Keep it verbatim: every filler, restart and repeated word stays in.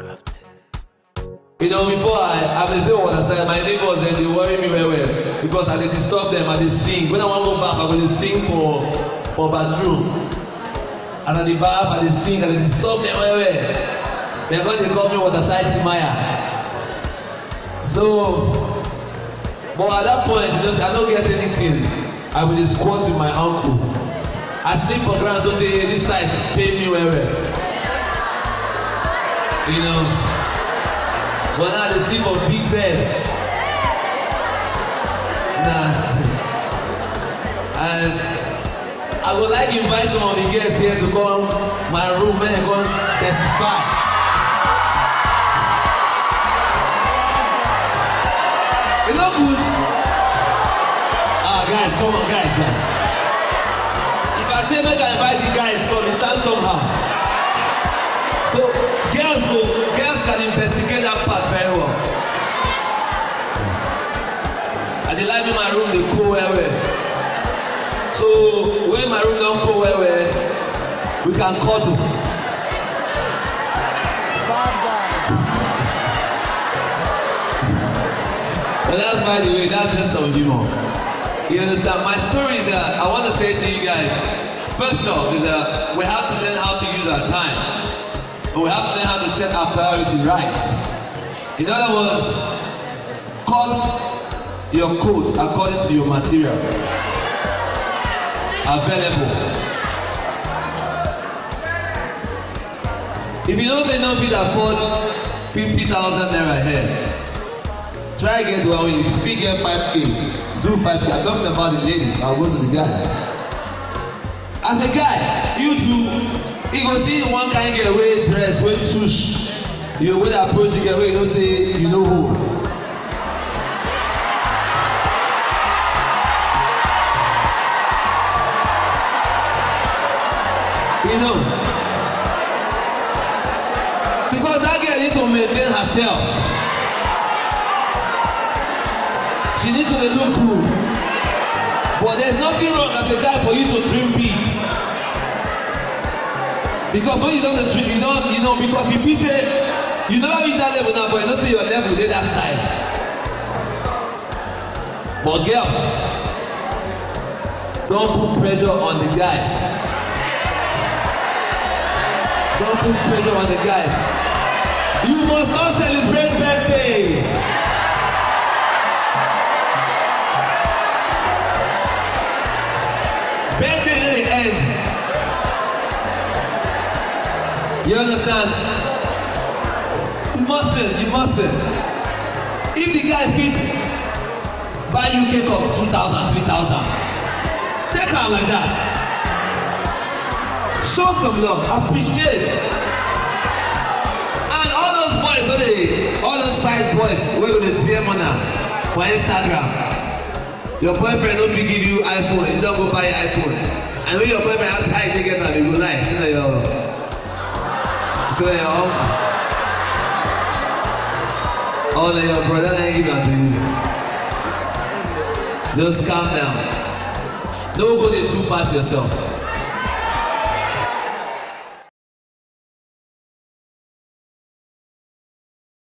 You know, before I, I was still understand, my neighbors then they worry me very well because I dey disturb them, I dey sing. When I want to go bath, I go dey sing for for bathroom. And at the bath, I dey sing, I dey disturb them very well. They're going to call me Waterside Timaya. So, but at that point, you know, I don't get anything. I will just squat with my uncle. I sleep for ground so they this side pay me well well. You know. But now they sleep on big bed. Nah. And I would like to invite some of the guests here to come my room and come testify. It's not good. Ah, guys, come on, guys, guys. If I say make I invite the guys, come, it sounds somehow. So, girls, will, girls can investigate that part very well. And they like me in my room, they cool well well. So, when my room don't cool well well, we can cuddle. But that's by the way, that's just some humor. You understand? My story is that I want to say to you guys, first off, is that we have to learn how to use our time. But we have to learn how to set our priority right. In other words, cut your coat according to your material available. If you don't say no fit afford fifty thousand naira here, try get one way. If you get five K, do five K. I'm talking about the ladies, I'll go to the guys. As a guy, you do. You go see one kind get away dress, way swoosh. You will approach the girl, you don't say you know who. You know. Because that girl needs to maintain herself. She needs to look cool. But there's nothing wrong as a guy for you to dream big. Because when you don't dream, you don't, you know, because if you say, you never reach that level now, but you don't say your level, they that side. But girls, don't put pressure on the guys. Don't put pressure on the guys. You must not celebrate birthdays. Birthday didn't end. You understand? You mustn't, you mustn't. If the guy fits buy you cake of two thousand, three thousand, take her like that. Show some love, appreciate. And all those boys, all, they, all those side boys, where will they D M on her for Instagram? Your boyfriend don't give you iPhone, you don't go buy an iPhone. And when your boyfriend asks how you get that, you go lie. You know, your all of your brother ain't give that to you. Just calm down. Don't go there too fast yourself.